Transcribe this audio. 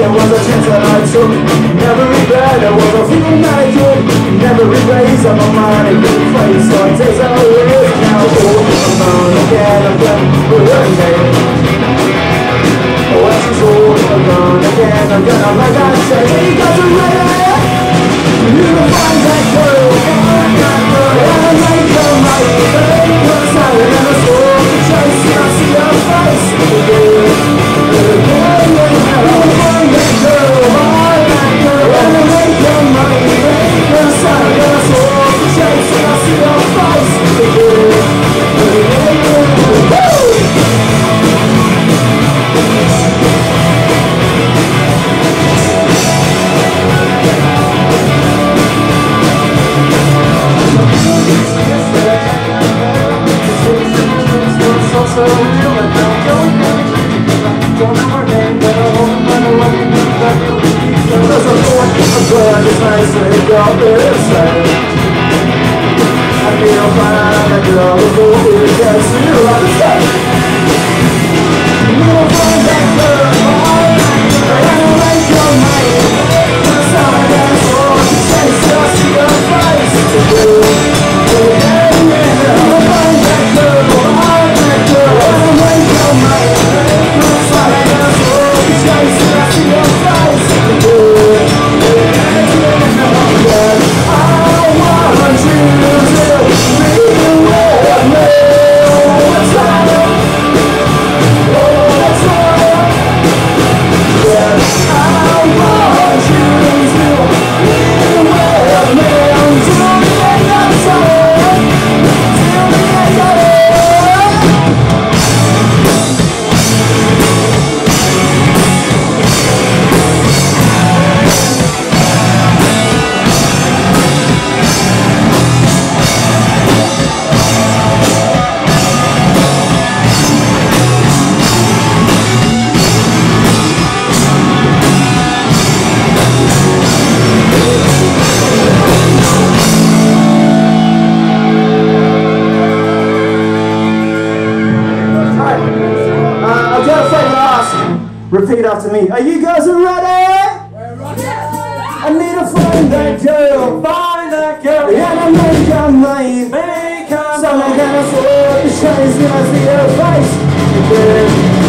It was a chance that I took. Never regret, it was a feeling that I took. Never erase on my mind, it really plays. So it takes out years now. I'm on again, I'm done with her name. When she's old, I'm gone again, I'm gonna, like I said, he doesn't matter. You can find that girl, and I make her my baby. Cause I am a soul to chase, and I see her face again. You can find that girl, and I make her my baby. Cause I am a soul to chase, and I see her face again. So real and now going down. Don't know her name, but I hope I'm gonna love you back to the beach. There's a point, I'm glad it's nice to hit y'all this side. I feel fine, I girl is over, you can't see her on the side. You'll find that girl, and I'll make your mind. Cause I got a soul to chase, I see her face to do. You'll find that girl, repeat after me. Are you guys ready? We're ready. I need to find that girl. Find that girl. And I make her mine. Make her mine. So I'm gonna swap the shades when I see her face.